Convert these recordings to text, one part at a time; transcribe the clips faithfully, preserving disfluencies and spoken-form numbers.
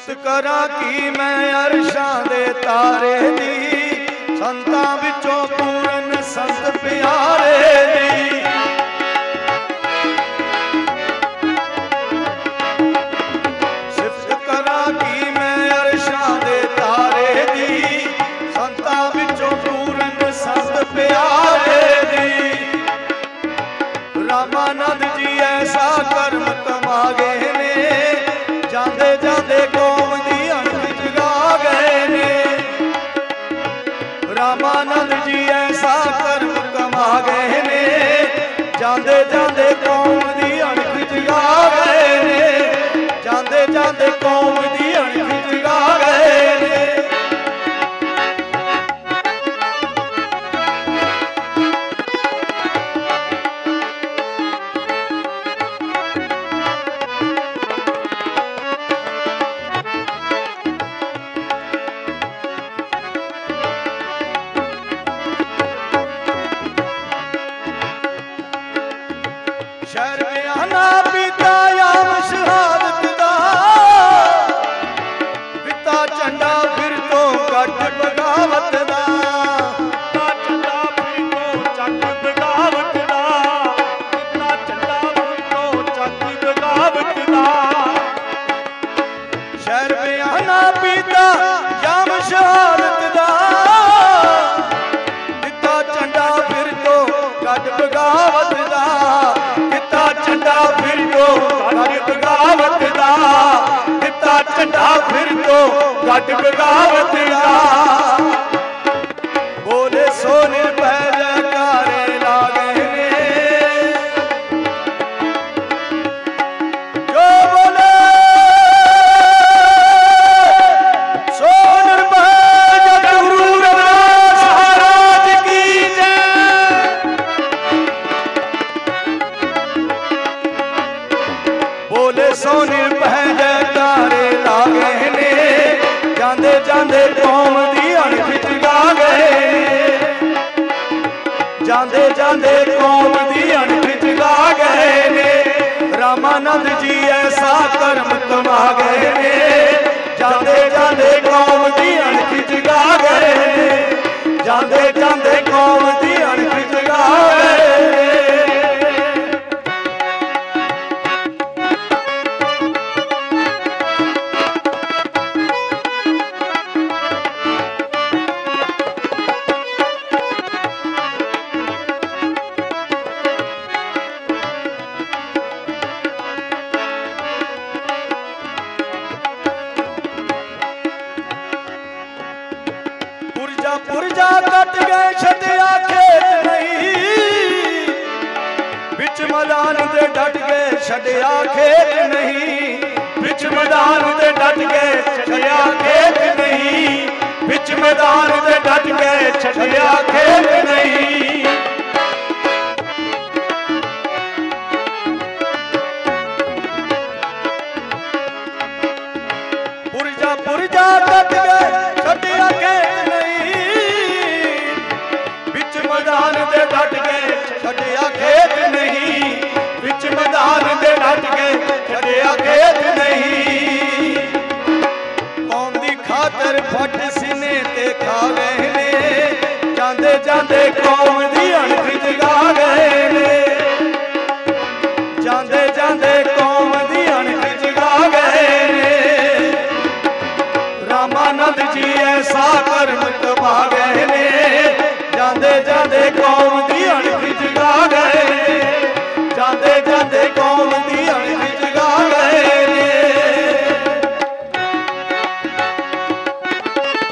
सिफत करा की मैं अरशां दे तारे दी, संतां विचों पूरन संत प्यारे दी। सिफत करा की मैं अरशां दे तारे दी, संतां विचों पूरन संत प्यारे दी। रामानंद जी ऐसा कर्म कमा गए ने, जांदे जांदे कौम दी अणख जगा गए ने। रामानंद जी ऐसा कर्म कमा गए ने, जांदे जांदे कौम दी अणख जगा गए ने। जांदे जांदे कौम दी अणख जगा गए ने। शर्मियाना पिता याम शहादत दा, पिता झंडा फिर तो कट बगावत दा। पिता झंडा फिर तो चक बगावत दा, पिता झंडा फिर तो चक बगावत दा। शर्मियाना पिता याम शहादत दा, पिता झंडा फिर तो कट बगावत दा। पिता झंडा फिर तो कट बगावत दा, पिता झंडा फिर तो कट बगावत दा। बोले सो निर्भय जयकारे लागे ने, जो बोले सो निर्भय जग गुरु रविदास महाराज की जय। बोले सो निर्भय जयकारे लागे ने, जांदे जांदे कौम दी अणख जगा गए ने। जांदे जांदे कौम दी अणख जगा गए ने। रामानंद जी ऐसा कर्म कमा गए ने, जांदे जांदे कौम दी अणख जगा गए ने। जांदे जांदे कौम दी अणख जगा गए ने। पुरजा कट गए छटिया खेत नहीं, बिच मैदान दे डट गए छटिया खेत नहीं। बिच मैदान दे डट गए छटिया खेत नहीं, बिच मैदान दे डट गए छटिया खेत नहीं। पुरजा पुरजा कट गए छटिया खेत नहीं, बिच मैदान दे डट गए छटिया खेत नहीं। बिच मैदान दे डट गए छटिया खेत नहीं। कौम दी खातर फट सीने ते खा गए ने, जांदे जांदे कौम दी अणख जगा गए ने। जांदे जांदे कौम दी अणख जगा गए ने। रामानंद जी ऐसा कर्म कमा गए ने, जांदे जांदे कौम दी अणख जगा गए ने। जांदे जांदे कौम दी अणख जगा गए ने।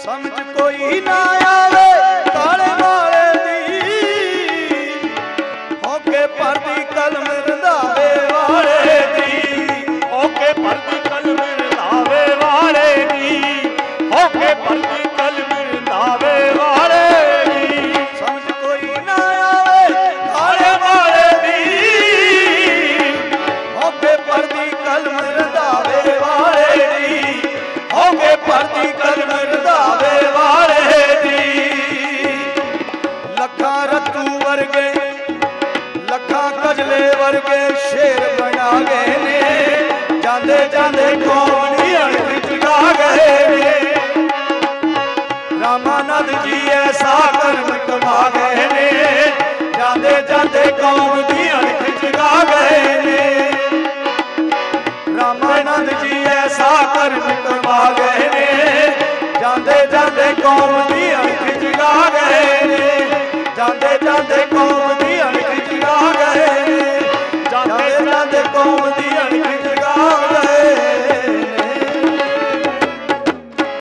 समझ कोई ना आवे काले माले दी, होके भरदी कलम रंधावे वाले दी, होके भरदी कलम रंधावे वाले दी, होके भरदी कलम रंधावे वाले दी। समझ कोई ना आवे काले माले दी, होके भरदी कलम रंधावे वाले दी, होके भरदी कलम रंधावे वाले दी। लखा रतू वर्गे लखा कजले वर्गे शेर बना गए ने, जांदे जांदे कौम दी अणख जगा गए ने। रामानंद जी ऐसा कर्म कमा गए ने, जांदे जांदे कौम दी अणख जगा गए ने। रामानंद जी ऐसा कर्म कमा गए ने, जांदे जांदे कौम